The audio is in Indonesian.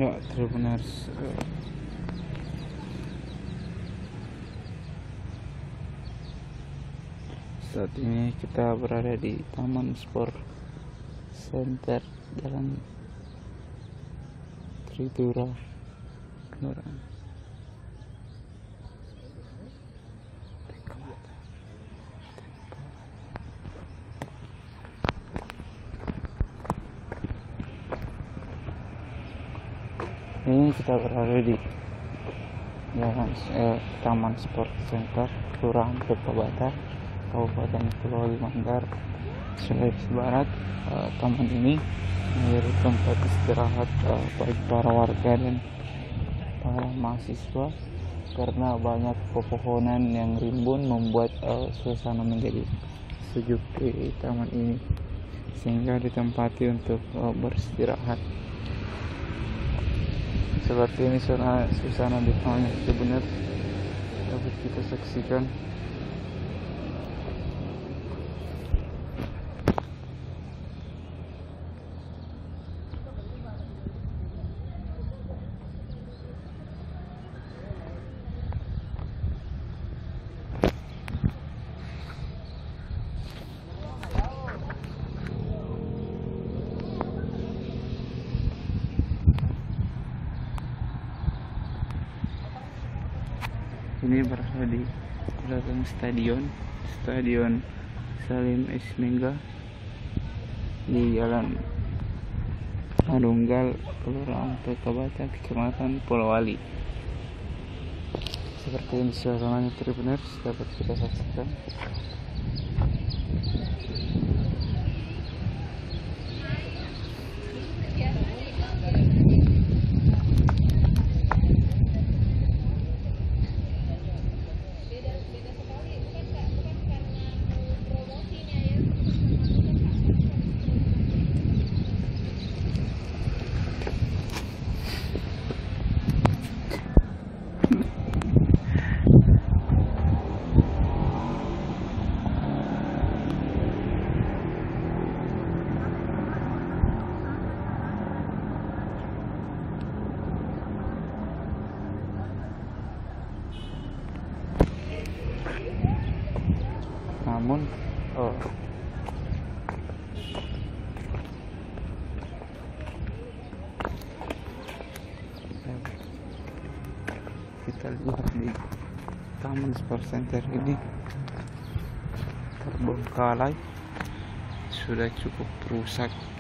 Ya, Tribuners, saat ini kita berada di Taman Sport Center Jalan Tritura, Kelurahan. Ini kita berada di Jalan Taman Sport Center, Kelurahan Pekabata, Kabupaten Kepulauan Mandar, Sulawesi Barat. Taman ini menjadi tempat istirahat bagi para warga dan para mahasiswa karena banyak pepohonan yang rimbun membuat suasana menjadi sejuk di taman ini, sehingga ditempati untuk beristirahat. Seperti ini suasana di taman itu benar dapat kita saksikan. Ini berada di belakang Stadion Salim S. Mengga di Jalan Manunggal, Kelurahan Pekabata, Kecamatan Polowali. Seperti ini suasananya, Tribuners, dapat kita saksikan. Namun kita lihat di Taman Sport Center ini terbengkalai, sudah cukup rusak.